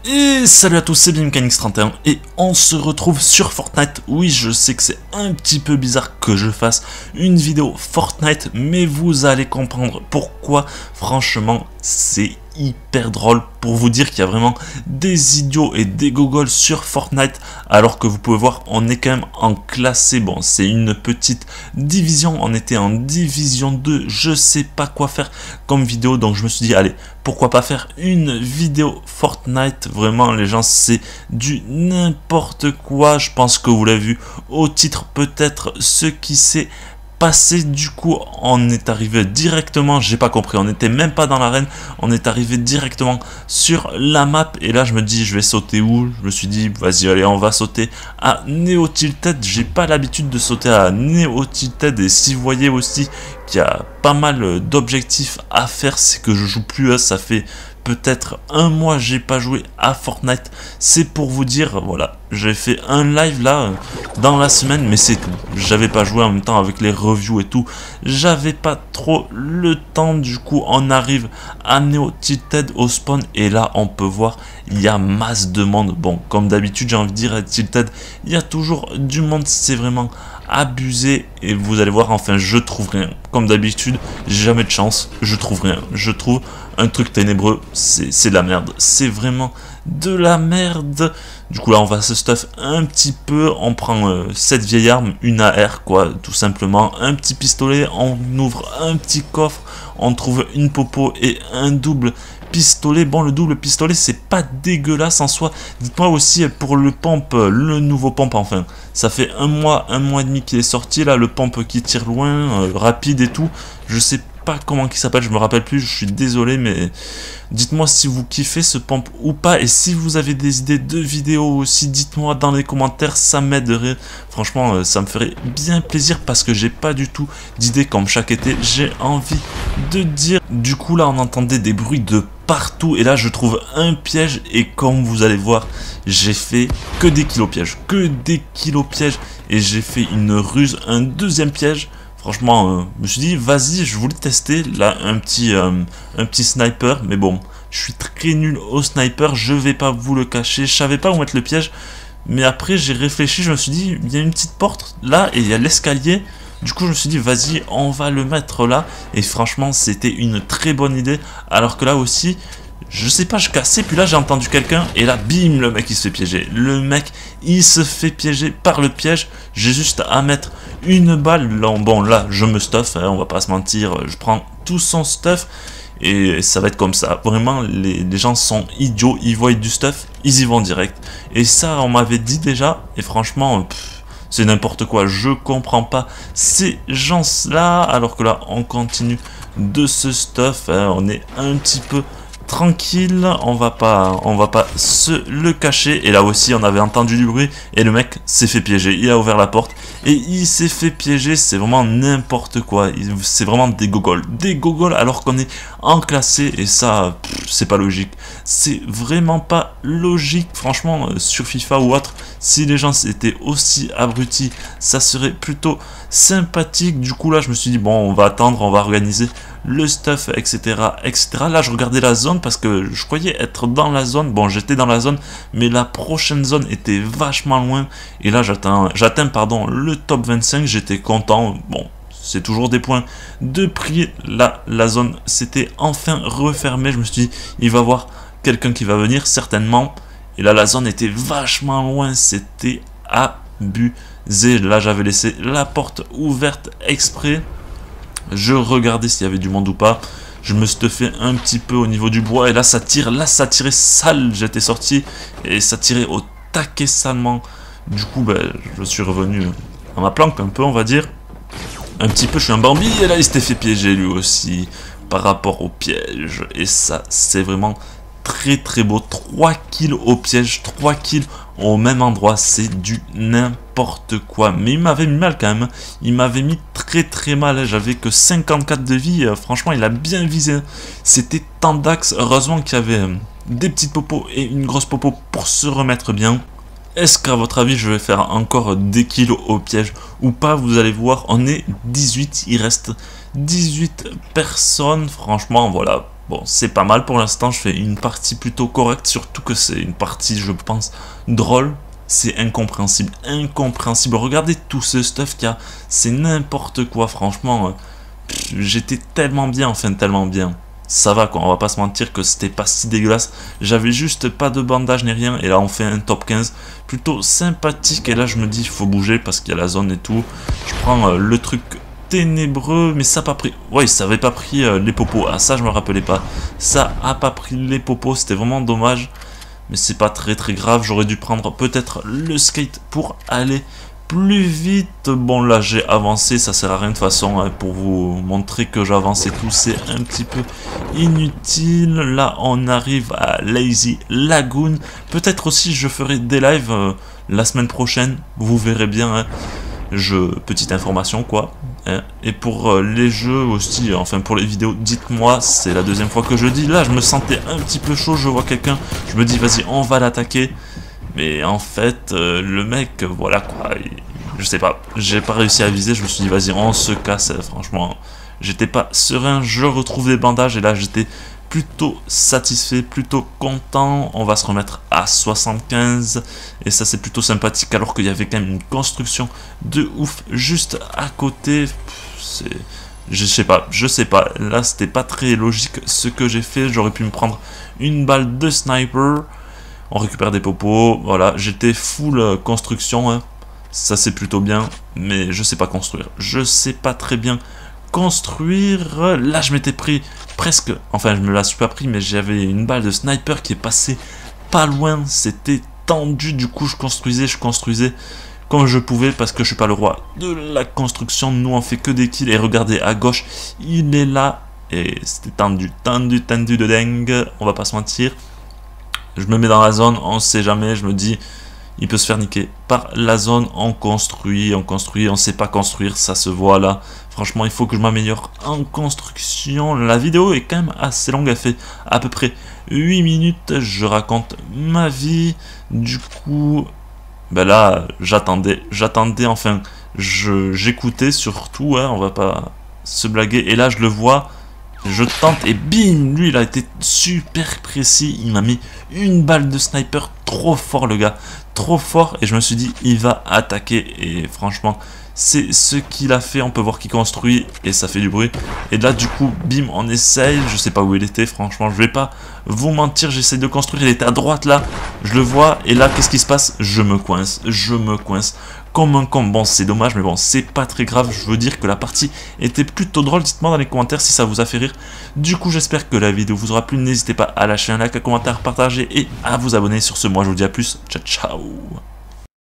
Et salut à tous, c'est BMechanics31 et on se retrouve sur Fortnite. Oui, je sais que c'est un petit peu bizarre que je fasse une vidéo Fortnite, mais vous allez comprendre pourquoi. Franchement, c'est hyper drôle pour vous dire qu'il y a vraiment des idiots et des gogoles sur Fortnite, alors que vous pouvez voir, on est quand même en classé. Bon, c'est une petite division, on était en division 2, je sais pas quoi faire comme vidéo, donc je me suis dit, allez, pourquoi pas faire une vidéo Fortnite. Vraiment, les gens, c'est du n'importe quoi. Je pense que vous l'avez vu au titre, peut-être ce qui s'est passé. Du coup, on est arrivé directement, j'ai pas compris, on n'était même pas dans l'arène, on est arrivé directement sur la map. Et là, je me dis, je vais sauter où? Je me suis dit, vas-y, allez, on va sauter à Neo Tilted. J'ai pas l'habitude de sauter à Neo Tilted. Et si vous voyez aussi qu'il y a pas mal d'objectifs à faire, c'est que je joue plus, ça fait peut-être un mois j'ai pas joué à Fortnite. C'est pour vous dire, voilà, j'ai fait un live là dans la semaine, mais c'est tout. J'avais pas joué en même temps avec les reviews et tout, j'avais pas trop le temps. Du coup, on arrive à Neo Tilted au spawn et là on peut voir, il y a masse de monde. Bon, comme d'habitude, j'ai envie de dire, à Tilted, il y a toujours du monde, c'est vraiment abusé. Et vous allez voir, enfin, je trouve rien. Comme d'habitude, j'ai jamais de chance, je trouve rien. Je trouve un truc ténébreux, c'est de la merde. C'est vraiment de la merde. Du coup, là, on va se stuff un petit peu. On prend cette vieille arme, une AR, quoi, tout simplement. Un petit pistolet, on ouvre un petit coffre, on trouve une popo et un double pistolet. Bon, le double pistolet, c'est pas dégueulasse en soi. Dites-moi aussi pour le pompe, le nouveau pompe, enfin, ça fait un mois et demi qu'il est sorti, là, le pompe qui tire loin, rapide et tout. Je sais pas comment il s'appelle, je me rappelle plus, je suis désolé, mais dites-moi si vous kiffez ce pompe ou pas. Et si vous avez des idées de vidéos aussi, dites-moi dans les commentaires, ça m'aiderait. Franchement, ça me ferait bien plaisir parce que j'ai pas du tout d'idées comme chaque été, j'ai envie de dire. Du coup, là, on entendait des bruits de partout et là, je trouve un piège et comme vous allez voir, j'ai fait que des kilos pièges, et j'ai fait une ruse, un deuxième piège. Franchement, je me suis dit, vas-y, je voulais tester là un petit sniper, mais bon, je suis très nul au sniper, je vais pas vous le cacher, je savais pas où mettre le piège, mais après j'ai réfléchi, je me suis dit, il y a une petite porte là et il y a l'escalier. Du coup, je me suis dit, vas-y, on va le mettre là, et franchement, c'était une très bonne idée, alors que là aussi, je sais pas, je cassais, puis là j'ai entendu quelqu'un, et là, bim, le mec il se fait piéger. Le mec, il se fait piéger par le piège. J'ai juste à mettre une balle. Bon, là, je me stuff, hein, on va pas se mentir, je prends tout son stuff, et ça va être comme ça. Vraiment, les gens sont idiots, ils voient du stuff, ils y vont direct. Et ça, on m'avait dit déjà, et franchement, c'est n'importe quoi, je comprends pas ces gens-là, alors que là, on continue de ce stuff, hein, on est un petit peu tranquille, on va pas se le cacher. Et là aussi on avait entendu du bruit et le mec s'est fait piéger, il a ouvert la porte et il s'est fait piéger. C'est vraiment n'importe quoi, c'est vraiment des gogoles alors qu'on est en classé. Et ça, c'est pas logique, c'est vraiment pas logique. Franchement, sur FIFA ou autre, si les gens étaient aussi abrutis, ça serait plutôt sympathique. Du coup là je me suis dit, bon, on va attendre, on va organiser le stuff, etc., etc. Là je regardais la zone parce que je croyais être dans la zone. Bon, j'étais dans la zone, mais la prochaine zone était vachement loin. Et là j'atteins pardon le top 25, j'étais content. Bon, c'est toujours des points de prix. Là la zone s'était enfin refermée, je me suis dit, il va y avoir quelqu'un qui va venir certainement. Et là la zone était vachement loin, c'était abusé. Là j'avais laissé la porte ouverte exprès. Je regardais s'il y avait du monde ou pas. Je me stuffais un petit peu au niveau du bois. Et là ça tire, là ça tirait sale. J'étais sorti et ça tirait au taquet salement. Du coup je suis revenu à ma planque un peu, on va dire. Un petit peu, je suis un Bambi. Et là il s'était fait piéger lui aussi par rapport au piège. Et ça c'est vraiment très très beau. 3 kills au piège, 3 kills au même endroit, c'est du n'importe quoi. Mais il m'avait mis mal quand même, il m'avait mis très très mal. J'avais que 54 de vie, franchement il a bien visé. C'était Tandax, heureusement qu'il y avait des petites popos et une grosse popo pour se remettre bien. Est-ce qu'à votre avis je vais faire encore des kills au piège ou pas? Vous allez voir, on est 18, il reste 18 personnes. Franchement voilà, Bon, c'est pas mal pour l'instant, je fais une partie plutôt correcte, surtout que c'est une partie, je pense, drôle. C'est incompréhensible, incompréhensible. Regardez tout ce stuff qu'il y a, c'est n'importe quoi, franchement. J'étais tellement bien, enfin tellement bien. Ça va quoi, on va pas se mentir que c'était pas si dégueulasse. J'avais juste pas de bandage ni rien, et là on fait un top 15 plutôt sympathique. Et là je me dis, il faut bouger parce qu'il y a la zone et tout. Je prends le truc ténébreux, mais ça a pas pris. Ouais, ça avait pas pris les popos. Ah, ça je me rappelais pas. Ça a pas pris les popos, c'était vraiment dommage. Mais c'est pas très grave, j'aurais dû prendre peut-être le skate pour aller plus vite. Bon là j'ai avancé, ça sert à rien de toute façon, hein, pour vous montrer que j'avance et tout, c'est un petit peu inutile. Là on arrive à Lazy Lagoon, peut-être aussi je ferai des lives la semaine prochaine, vous verrez bien, hein. Petite information quoi, hein. Et pour les jeux aussi, enfin pour les vidéos, dites-moi, c'est la deuxième fois que je dis, là je me sentais un petit peu chaud, je vois quelqu'un, je me dis vas-y on va l'attaquer, mais en fait le mec, voilà quoi, je sais pas, j'ai pas réussi à viser, je me suis dit vas-y on se casse, franchement, j'étais pas serein, je retrouve des bandages et là j'étais plutôt satisfait, plutôt content. On va se remettre à 75 et ça c'est plutôt sympathique alors qu'il y avait quand même une construction de ouf juste à côté. Je sais pas, là c'était pas très logique ce que j'ai fait, j'aurais pu me prendre une balle de sniper. On récupère des popos, voilà, j'étais full construction, hein. Ça c'est plutôt bien, mais je sais pas construire, je sais pas très bien construire. Là je m'étais pris presque, enfin je me la suis pas pris, mais j'avais une balle de sniper qui est passée pas loin, c'était tendu, du coup je construisais comme je pouvais parce que je suis pas le roi de la construction, nous on fait que des kills. Et regardez à gauche, il est là et c'était tendu de dingue, on va pas se mentir. Je me mets dans la zone, on sait jamais, je me dis il peut se faire niquer par la zone. On construit, on sait pas construire, ça se voit là. Franchement, il faut que je m'améliore en construction. La vidéo est quand même assez longue, elle fait à peu près 8 minutes. Je raconte ma vie. Du coup, ben là, j'attendais, enfin, j'écoutais surtout, hein, on va pas se blaguer. Et là, je le vois, je tente et bim, lui, il a été super précis. Il m'a mis une balle de sniper, trop fort le gars. Trop fort, et je me suis dit il va attaquer, et franchement c'est ce qu'il a fait. On peut voir qu'il construit et ça fait du bruit, et là du coup bim on essaye, je sais pas où il était, franchement je vais pas vous mentir, j'essaye de construire, il était à droite là, je le vois, et là qu'est-ce qui se passe, je me coince comme un con. Bon c'est dommage, mais bon c'est pas très grave, je veux dire que la partie était plutôt drôle. Dites-moi dans les commentaires si ça vous a fait rire. Du coup j'espère que la vidéo vous aura plu, n'hésitez pas à lâcher un like, un commentaire, partager et à vous abonner. Sur ce, moi je vous dis à plus, ciao ciao.